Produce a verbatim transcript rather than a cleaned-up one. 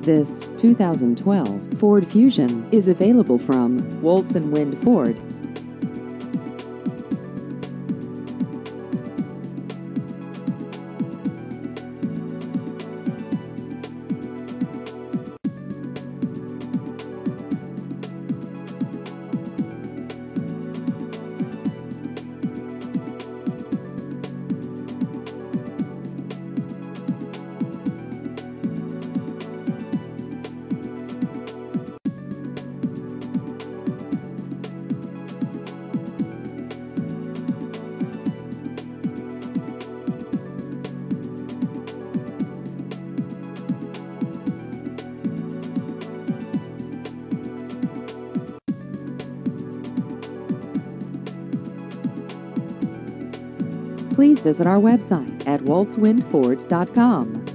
This two thousand twelve Ford Fusion is available from Woltz and Wind Ford. Please visit our website at woltz wind ford dot com.